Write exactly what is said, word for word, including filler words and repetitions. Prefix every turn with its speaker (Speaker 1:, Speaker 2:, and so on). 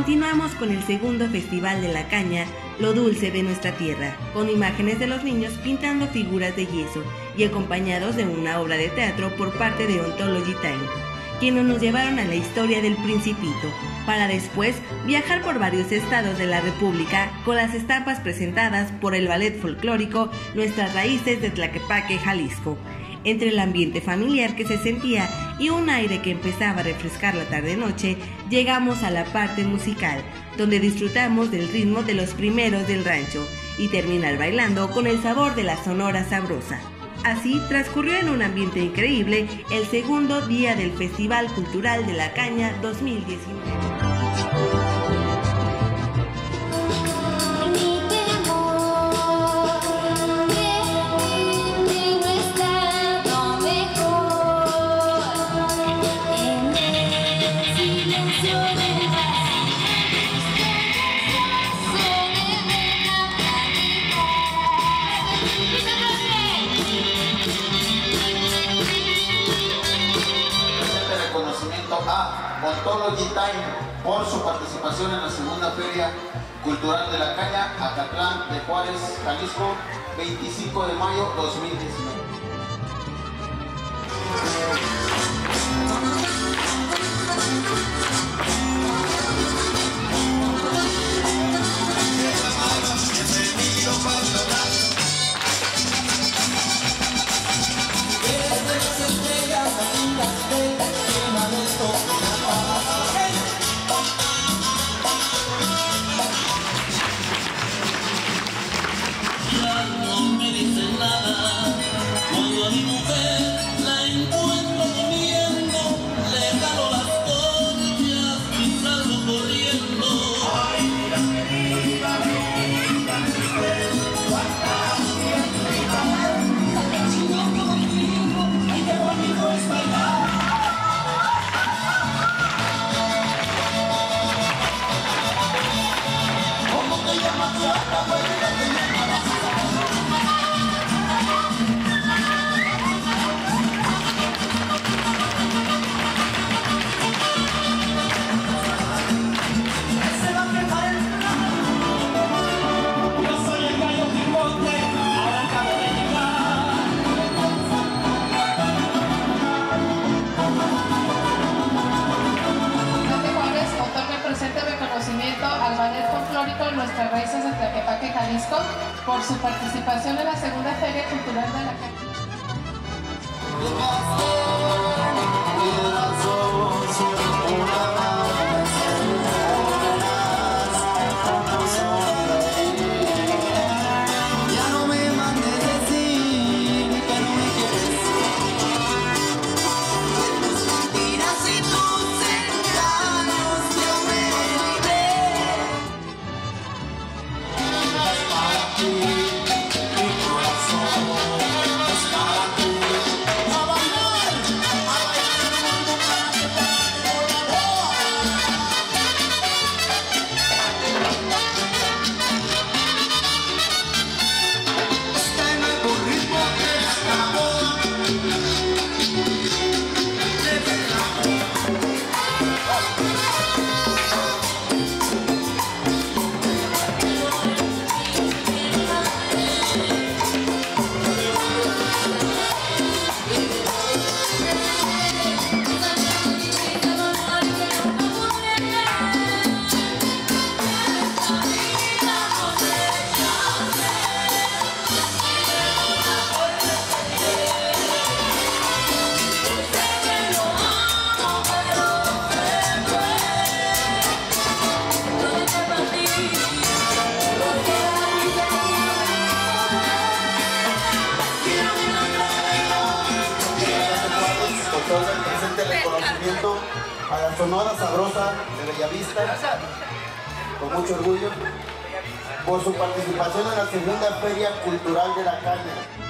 Speaker 1: Continuamos con el segundo Festival de la Caña, Lo Dulce de Nuestra Tierra, con imágenes de los niños pintando figuras de yeso y acompañados de una obra de teatro por parte de Ontology Time, quienes nos llevaron a la historia del Principito, para después viajar por varios estados de la República con las estampas presentadas por el ballet folclórico Nuestras Raíces de Tlaquepaque, Jalisco. Entre el ambiente familiar que se sentía y un aire que empezaba a refrescar la tarde-noche, llegamos a la parte musical, donde disfrutamos del ritmo de los primeros del rancho y terminar bailando con el sabor de la Sonora Sabrosa. Así transcurrió en un ambiente increíble el segundo día del Festival Cultural de la Caña dos mil diecinueve.
Speaker 2: A Ontology Time por su participación en la segunda Feria Cultural de la Caña, Acatlán de Juárez, Jalisco, veinticinco de mayo dos mil diecinueve.
Speaker 3: Cuando a mi mujer la encuentro comiendo, le jalo las conchas y salgo corriendo. Ay, mira que viva, viva, cuánta fiesta, si no conmigo, ay, qué bonito es bailar. ¿Cómo te llamas, chata? ¿Cómo te llamas?
Speaker 4: Al ballet folclórico en Nuestras Raíces de Tlaquepaque, Jalisco, por su participación en la segunda Feria Cultural de la Caña.
Speaker 2: Presente el reconocimiento a la Sonora Sabrosa de Bellavista, con mucho orgullo, por su participación en la segunda Feria Cultural de la Caña.